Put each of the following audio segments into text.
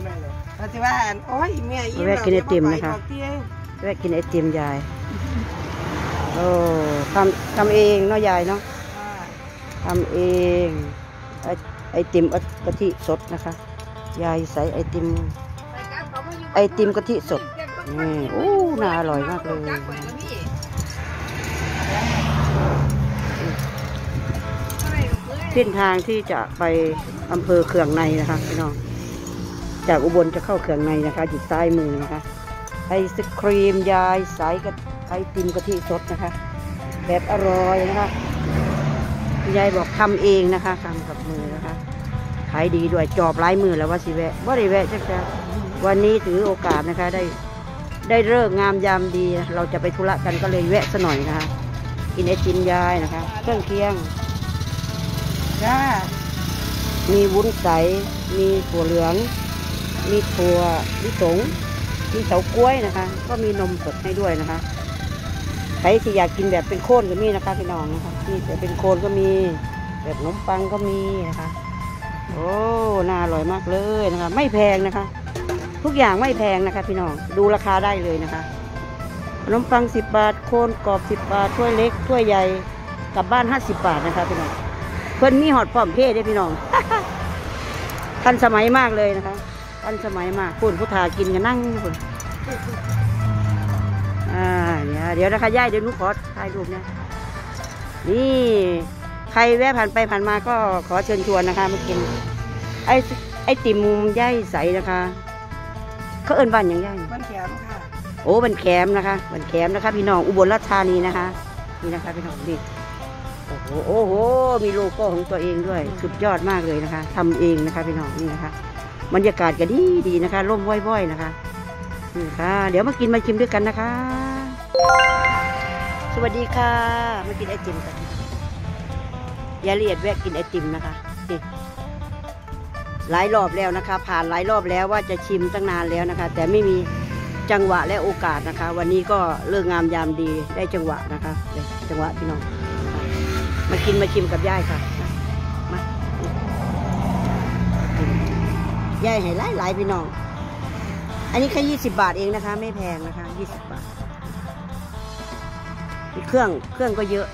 เราจะว่าโอ้ยเมียอิ่มแวะกินไอติมนะคะแวะกินไอติมยายโอ้ทำเองเนาะยายเนาะทำเองไอติมกะทิสดนะคะยายใส่ไอติมกะทิสดนี่โอ้น่าอร่อยมากเลยเส้นทางที่จะไปอำเภอเขื่องในนะคะพี่น้องจากอุบลจะเข้าเขื่องในนะคะอยู่ซ้ายมือนะคะไอศครีมยายสายกับไอติมกะทิสดนะคะแบบอร่อยนะคะยายบอกทำเองนะคะทำกับมือนะคะขายดีด้วยจอบหลายมือแล้วว่าสิแวะว่าได้แวะจักจ้ะวันนี้ถือโอกาสนะคะได้เลิกงามยามดีเราจะไปธุระกันก็เลยแวะซะหน่อยนะคะกินไอติมยายนะคะเครื่องเคียงจ้ามีวุ้นใสมีถั่วเหลืองมีถั่วลิสงมีเฉาก๊วยนะคะก็มีนมสดให้ด้วยนะคะใครที่อยากกินแบบเป็นโคนก็มีนะคะพี่น้องนะคะนี่แบบเป็นโคนก็มีแบบขนมปังก็มีนะคะโอ้น่าอร่อยมากเลยนะคะไม่แพงนะคะทุกอย่างไม่แพงนะคะพี่น้องดูราคาได้เลยนะคะขนมปัง10 บาทโคนกรอบ10 บาทถ้วยเล็กถ้วยใหญ่กลับบ้าน50 บาทนะคะพี่น้องเพิ่นมีหอดพร้อมเพย์ด้วยพี่น้อง ทันสมัยมากเลยนะคะทันสมัยมากคุณผู้ทากินกันนั่งคุณเดี๋ยวนะคะย่ายเดี๋ยวนุขอถ่ายรูปเนี่ยนี่ใครแวะผ่านไปผ่านมาก็ขอเชิญชวนนะคะมากินไอติมย่ายใสนะคะเขาเอิ้นบ้านอย่างย่ายบ้านแขมค่ะโอ้บ้านแขมนะคะบ้านแขมนะคะพี่น้องอุบลราชธานีนะคะนี่นะคะพี่น้องนี่โอ้โหมีโลโก้ของตัวเองด้วยสุดยอดมากเลยนะคะทำเองนะคะพี่น้องนี่นะคะบรรยากาศก็ดีนะคะร่มว่อยๆนะคะนี่ค่ะเดี๋ยวมากินมาชิมด้วยกันนะคะสวัสดีค่ะมากินไอติมกันยายละเอียดแวะกินไอติมนะคะนี่หลายรอบแล้วนะคะผ่านหลายรอบแล้วว่าจะชิมตั้งนานแล้วนะคะแต่ไม่มีจังหวะและโอกาสนะคะวันนี้ก็เลิกงามยามดีได้จังหวะนะคะจังหวะพี่น้องมากินมาชิมกับย่ายค่ะมาย่ายให้หลายพี่น้องอันนี้แค่20 บาทเองนะคะไม่แพงนะคะ20 บาทเครื่องก็เยอะ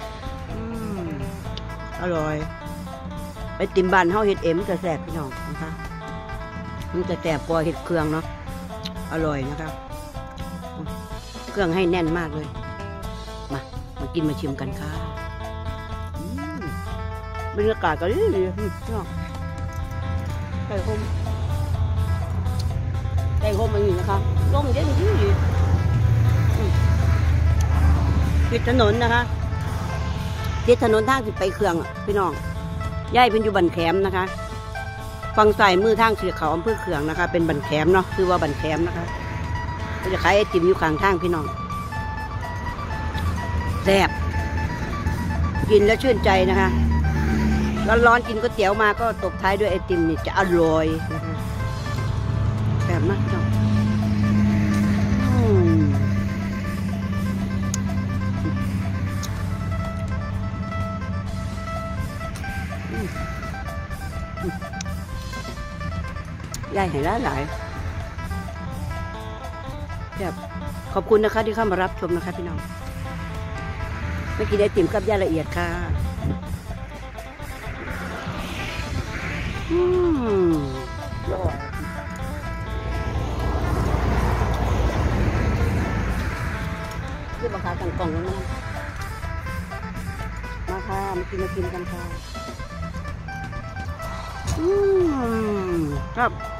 อร่อยไปติมบันเฮาเห็ดเอ็มจะแสบพี่น้องนะคะมันจะแสบกว่าเห็ดเครื่องเนาะอร่อยนะคะเครื่องให้แน่นมากเลยมากินมาชิมกันค่ะบรรยากาศก็ดีเนาะไก่โฮมอย่างนี้นะคะร่มเย็นดีติดถนนนะคะติดถนนทางสิไปเครื่องพี่น้องย่ายเป็นอยู่บันแคมนะคะฟังใส่มือทางเสียเขาอำเภอเขื่องนะคะเป็นบันแคมเนาะคือว่าบันแคมนะคะจะขายไอติมอยู่ข้างทางพี่น้องแซ่บกินแล้วชื่นใจนะคะร้อนๆกินก๋วยเตี๋ยวมาก็ตบท้ายด้วยไอติมนี่จะอร่อยนะคะแซ่บมากพี่น้องย่ายให้หลายแบบขอบคุณนะคะที่เข้ามารับชมนะคะพี่น้องไม่กินไอติมกับย่าละเอียดค่ะเรื่องราคาต่างกล่องแล้วนะมาค่ะมากินกันค่ะครับ